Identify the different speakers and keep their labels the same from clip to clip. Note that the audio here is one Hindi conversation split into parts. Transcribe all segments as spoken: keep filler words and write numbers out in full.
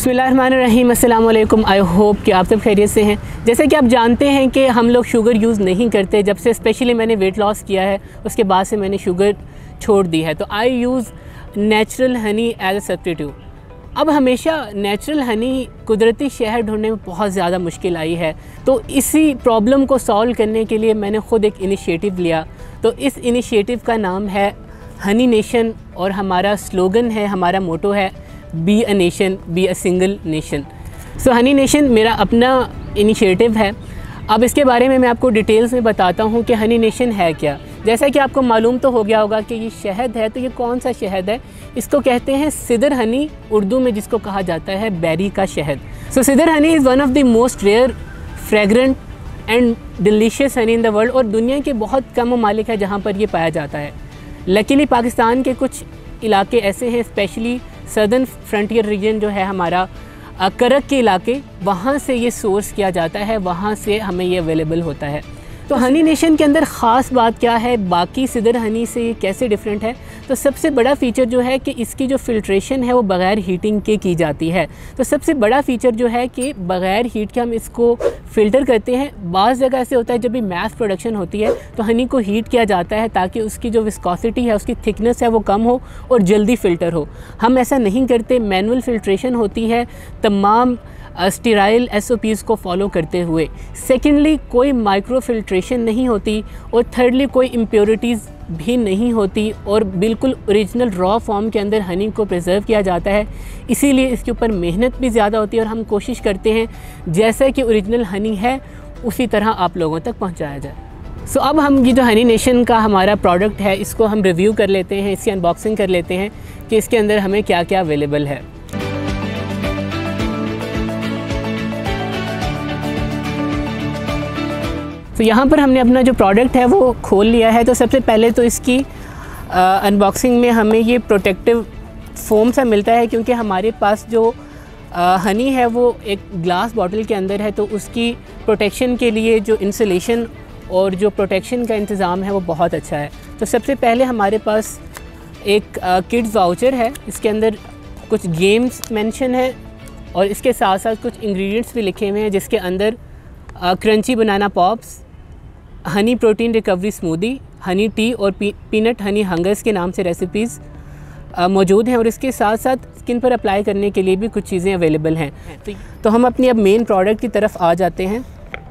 Speaker 1: बिस्मिल्लाहिर्रहमानिर्रहीम, अस्सलाम वालेकुम। आई होप कि आप सब खैरियत से हैं। जैसे कि आप जानते हैं कि हम लोग शुगर यूज़ नहीं करते। जब से स्पेशली मैंने वेट लॉस किया है उसके बाद से मैंने शुगर छोड़ दी है। तो I use natural honey as a substitute. अब हमेशा नेचुरल हनी कुदरती शहद ढूंढने में बहुत ज़्यादा मुश्किल आई है, तो इसी प्रॉब्लम को सॉल्व करने के लिए मैंने ख़ुद एक इनिशिएटिव लिया। तो इस इनिशिएटिव का नाम है हनी नेशन और हमारा स्लोगन है, हमारा मोटो है be a nation, be a single nation. So honey nation मेरा अपना इनिशिएटिव है। अब इसके बारे में मैं आपको डिटेल्स में बताता हूँ कि हनी नेशन है क्या। जैसा कि आपको मालूम तो हो गया होगा कि ये शहद है, तो ये कौन सा शहद है? इसको कहते हैं सिदर हनी, उर्दू में जिसको कहा जाता है बेरी का शहद। So sidr honey is one of the most rare, fragrant and delicious honey in the world, और दुनिया के बहुत कम ममालिक है जहाँ पर ये पाया जाता है। लकीली पाकिस्तान के कुछ इलाके ऐसे हैं, स्पेशली सदर्न फ्रंटियर रीजन जो है हमारा, करक के इलाके, वहाँ से ये सोर्स किया जाता है, वहाँ से हमें ये अवेलेबल होता है। तो हनी नेशन के अंदर ख़ास बात क्या है, बाकी सिदर हनी से ये कैसे डिफरेंट है? तो सबसे बड़ा फ़ीचर जो है कि इसकी जो फ़िल्ट्रेशन है वो बग़ैर हीटिंग के की जाती है। तो सबसे बड़ा फ़ीचर जो है कि बग़ैर हीट के हम इसको फ़िल्टर करते हैं। बाज़ जगह ऐसे होता है जब भी मैस प्रोडक्शन होती है तो हनी को हीट किया जाता है ताकि उसकी जो विस्कोसिटी है, उसकी थिकनेस है वो कम हो और जल्दी फ़िल्टर हो। हम ऐसा नहीं करते, मैनुअल फ़िल्ट्रेशन होती है तमाम स्टीराइल एस ओ पीज़ को फॉलो करते हुए। सेकेंडली, कोई माइक्रो फिल्ट्रेशन नहीं होती, और थर्डली कोई इम्प्योरिटीज़ भी नहीं होती, और बिल्कुल ओरिजिनल रॉ फॉर्म के अंदर हनी को प्रिजर्व किया जाता है। इसीलिए इसके ऊपर मेहनत भी ज़्यादा होती है, और हम कोशिश करते हैं जैसा कि ओरिजिनल हनी है उसी तरह आप लोगों तक पहुँचाया जाए। सो so, अब हम ये जो हनी नेशन का हमारा प्रोडक्ट है इसको हम रिव्यू कर लेते हैं, इसकी अनबॉक्सिंग कर लेते हैं कि इसके अंदर हमें क्या क्या अवेलेबल है। तो यहाँ पर हमने अपना जो प्रोडक्ट है वो खोल लिया है। तो सबसे पहले तो इसकी अनबॉक्सिंग में हमें ये प्रोटेक्टिव फोम सा मिलता है, क्योंकि हमारे पास जो आ, हनी है वो एक ग्लास बॉटल के अंदर है, तो उसकी प्रोटेक्शन के लिए जो इंसुलेशन और जो प्रोटेक्शन का इंतज़ाम है वो बहुत अच्छा है। तो सबसे पहले हमारे पास एक किड्स वाउचर है, इसके अंदर कुछ गेम्स मेंशन है और इसके साथ साथ कुछ इंग्रेडिएंट्स भी लिखे हुए हैं, जिसके अंदर crunchy banana pops, honey protein recovery smoothie, honey tea और पी, पीनट हनी हंगर्स के नाम से रेसिपीज़ मौजूद हैं, और इसके साथ साथ स्किन पर अप्लाई करने के लिए भी कुछ चीज़ें अवेलेबल हैं। तो हम अपनी अब मेन प्रोडक्ट की तरफ आ जाते हैं।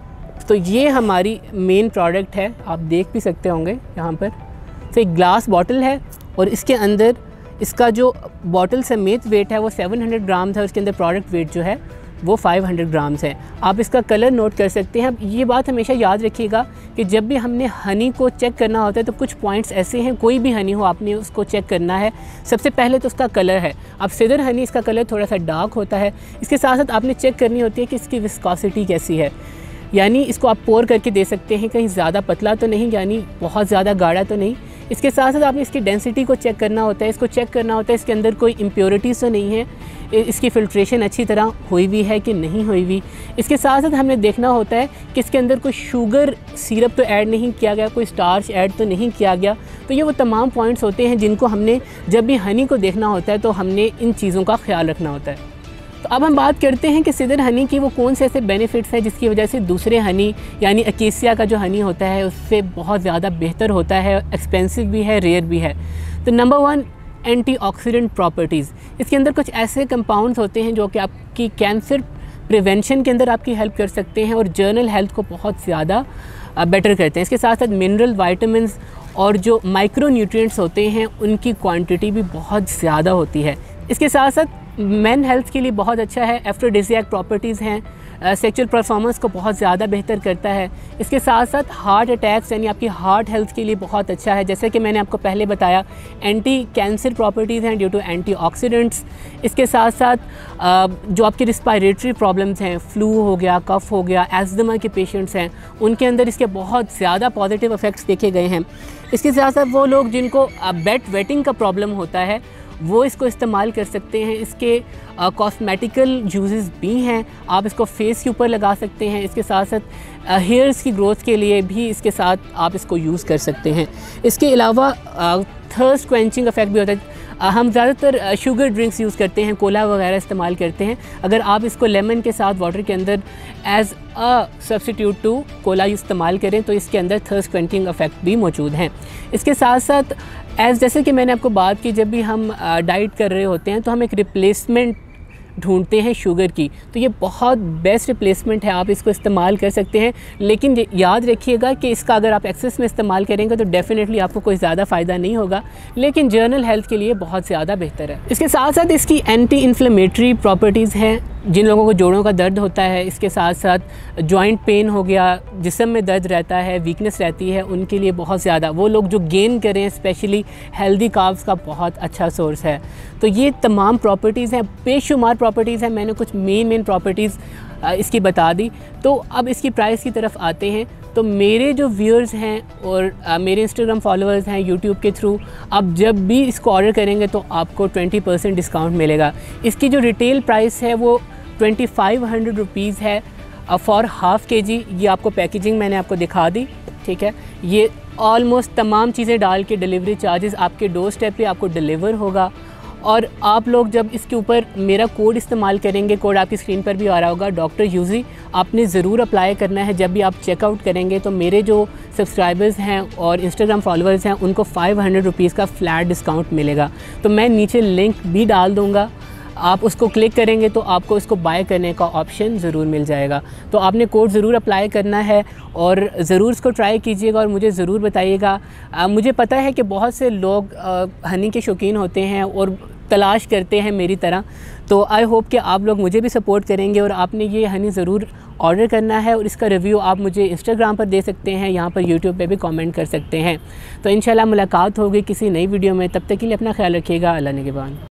Speaker 1: तो ये हमारी मेन प्रोडक्ट है, आप देख भी सकते होंगे यहाँ पर। तो एक ग्लास बॉटल है और इसके अंदर इसका जो बॉटल समेत वेट है वो सेवन हंड्रेड ग्राम्स है, उसके अंदर प्रोडक्ट वेट जो है वो फाइव हंड्रेड ग्राम्स है। आप इसका कलर नोट कर सकते हैं। अब ये बात हमेशा याद रखिएगा कि जब भी हमने हनी को चेक करना होता है तो कुछ पॉइंट्स ऐसे हैं, कोई भी हनी हो आपने उसको चेक करना है। सबसे पहले तो उसका कलर है। अब सिदर हनी, इसका कलर थोड़ा सा डार्क होता है। इसके साथ साथ आपने चेक करनी होती है कि इसकी विस्कोसिटी कैसी है, यानी इसको आप पोर करके दे सकते हैं, कहीं ज़्यादा पतला तो नहीं, यानी बहुत ज़्यादा गाढ़ा तो नहीं। इसके साथ साथ आपने इसकी डेंसिटी को चेक करना होता है, इसको चेक करना होता है इसके अंदर कोई इम्प्योरिटीज़ तो नहीं है, इसकी फ़िल्ट्रेशन अच्छी तरह हुई हुई है कि नहीं हुई हुई। इसके साथ साथ हमें देखना होता है कि इसके अंदर कोई शुगर सिरप तो ऐड नहीं किया गया, कोई स्टार्च ऐड तो नहीं किया गया। तो ये वो तमाम पॉइंट्स होते हैं जिनको हमने जब भी हनी को देखना होता है तो हमने इन चीज़ों का ख्याल रखना होता है। तो अब हम बात करते हैं कि सिदर हनी की वो कौन से ऐसे बेनिफिट्स हैं जिसकी वजह से दूसरे हनी यानी अकेसिया का जो हनी होता है उससे बहुत ज़्यादा बेहतर होता है, एक्सपेंसिव भी है, रेयर भी है। तो नंबर वन, एंटीऑक्सीडेंट प्रॉपर्टीज़। इसके अंदर कुछ ऐसे कंपाउंड्स होते हैं जो कि आपकी कैंसर प्रिवेंशन के अंदर आपकी हेल्प कर सकते हैं और जर्नल हेल्थ को बहुत ज़्यादा बेटर करते हैं। इसके साथ साथ मिनरल, वाइटामिन्स और जो माइक्रो न्यूट्रिएंट्स होते हैं उनकी क्वांटिटी भी बहुत ज़्यादा होती है। इसके साथ साथ मेन हेल्थ के लिए बहुत अच्छा है, एफ्रोडिजियाक प्रॉपर्टीज़ हैं, सेक्सुअल परफॉर्मेंस को बहुत ज़्यादा बेहतर करता है। इसके साथ साथ हार्ट अटैक्स यानी आपकी हार्ट हेल्थ के लिए बहुत अच्छा है। जैसे कि मैंने आपको पहले बताया, एंटी कैंसर प्रॉपर्टीज़ हैं ड्यू टू एंटीऑक्सीडेंट्स। इसके साथ साथ जो आपकी रिस्पायरेटरी प्रॉब्लम्स हैं, फ्लू हो गया, कफ हो गया, एस्थमा के पेशेंट्स हैं, उनके अंदर इसके बहुत ज़्यादा पॉजिटिव इफ़ेक्ट्स देखे गए हैं। इसके साथ साथ वो लोग जिनको बेड वेटिंग का प्रॉब्लम होता है वो इसको इस्तेमाल कर सकते हैं। इसके कॉस्मेटिकल यूजेस भी हैं, आप इसको फेस के ऊपर लगा सकते हैं। इसके साथ साथ हेयर्स की ग्रोथ के लिए भी इसके साथ आप इसको यूज़ कर सकते हैं। इसके अलावा थर्स्ट क्वेंचिंग इफेक्ट भी होता है। हम ज़्यादातर शुगर ड्रिंक्स यूज़ करते हैं, कोला वगैरह इस्तेमाल करते हैं। अगर आप इसको लेमन के साथ वाटर के अंदर as a substitute to cola इस्तेमाल करें तो इसके अंदर थर्स्ट क्वेंचिंग इफ़ेक्ट भी मौजूद हैं। इसके साथ साथ एज़ जैसे कि मैंने आपको बात की, जब भी हम डाइट कर रहे होते हैं तो हम एक रिप्लेसमेंट ढूंढते हैं शुगर की, तो ये बहुत बेस्ट रिप्लेसमेंट है, आप इसको इस्तेमाल कर सकते हैं। लेकिन याद रखिएगा कि इसका अगर आप एक्सेस में इस्तेमाल करेंगे तो डेफ़िनेटली आपको कोई ज़्यादा फ़ायदा नहीं होगा, लेकिन जर्नल हेल्थ के लिए बहुत ज़्यादा बेहतर है। इसके साथ साथ इसकी एंटी इन्फ्लेमेटरी प्रॉपर्टीज़ हैं। जिन लोगों को जोड़ों का दर्द होता है, इसके साथ साथ जॉइंट पेन हो गया, जिस्म में दर्द रहता है, वीकनेस रहती है, उनके लिए बहुत ज़्यादा, वो लोग जो गेन करें स्पेशली हेल्दी कार्ब्स का बहुत अच्छा सोर्स है। तो ये तमाम प्रॉपर्टीज़ हैं, बेशुमार प्रॉपर्टीज़ हैं। मैंने कुछ मेन मेन प्रॉपर्टीज़ इसकी बता दी। तो अब इसकी प्राइस की तरफ आते हैं। तो मेरे जो व्यूअर्स हैं और आ, मेरे इंस्टाग्राम फॉलोअर्स हैं यूट्यूब के थ्रू, आप जब भी इसको ऑर्डर करेंगे तो आपको ट्वेंटी परसेंट डिस्काउंट मिलेगा। इसकी जो रिटेल प्राइस है वो ट्वेंटी फाइव हंड्रेड रुपीज़ है फॉर हाफ़ के जी। ये आपको पैकेजिंग मैंने आपको दिखा दी, ठीक है। ये ऑलमोस्ट तमाम चीज़ें डाल के डिलीवरी चार्जेस आपके डोर स्टेप पे आपको डिलीवर होगा। और आप लोग जब इसके ऊपर मेरा कोड इस्तेमाल करेंगे, कोड आपकी स्क्रीन पर भी आ रहा होगा, डॉक्टर यूजी, आपने ज़रूर अप्लाई करना है। जब भी आप चेकआउट करेंगे तो मेरे जो सब्सक्राइबर्स हैं और इंस्टाग्राम फॉलोअर्स हैं उनको फाइव हंड्रेड रुपीज़ का फ्लैट डिस्काउंट मिलेगा। तो मैं नीचे लिंक भी डाल दूँगा, आप उसको क्लिक करेंगे तो आपको इसको बाय करने का ऑप्शन ज़रूर मिल जाएगा। तो आपने कोड ज़रूर अप्लाई करना है और ज़रूर इसको ट्राई कीजिएगा और मुझे ज़रूर बताइएगा। मुझे पता है कि बहुत से लोग आ, हनी के शौकीन होते हैं और तलाश करते हैं मेरी तरह। तो आई होप कि आप लोग मुझे भी सपोर्ट करेंगे और आपने ये हनी ज़रूर ऑर्डर करना है और इसका रिव्यू आप मुझे इंस्टाग्राम पर दे सकते हैं, यहाँ पर यूट्यूब पे भी कमेंट कर सकते हैं। तो इंशाल्लाह मुलाकात होगी किसी नई वीडियो में। तब तक के लिए अपना ख्याल रखिएगा। अल्लाह निगहबान।